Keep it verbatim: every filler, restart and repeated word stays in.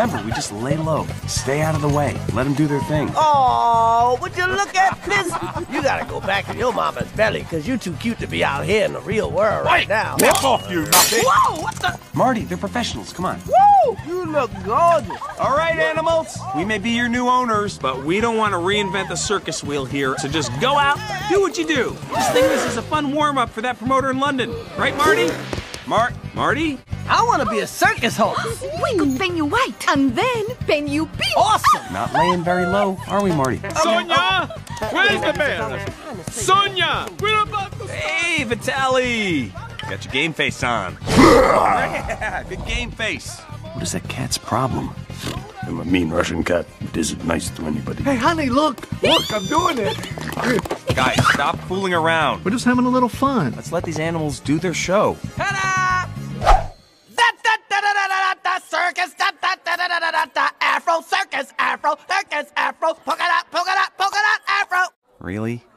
Remember, we just lay low. Stay out of the way. Let them do their thing. Oh, would you look at this? You gotta go back in your mama's belly, because you're too cute to be out here in the real world right now. Nip off, you nubbin! Whoa, what the? Marty, they're professionals. Come on. Woo! You look gorgeous. All right, animals. We may be your new owners, but But we don't want to reinvent the circus wheel here, so just go out, do what you do. Just think this is a fun warm-up for that promoter in London. Right, Marty? Mar Marty? I want to be a circus host. We could paint you white and then paint you pink. Awesome. not laying very low, are we, Marty? Sonia! Where's the bear? Sonia! We're about to... Hey, Vitaly! Got your game face on. Yeah, big game face. What is that cat's problem? I'm a mean Russian cat. It isn't nice to anybody. Hey, honey, look! Look, I'm doing it! Guys, stop fooling around. We're just having a little fun. Let's let these animals do their show. Ta-da! Da da da da da da da circus da da da da da da da Afro circus Afro circus Afro polka dot polka dot polka dot Afro. Really?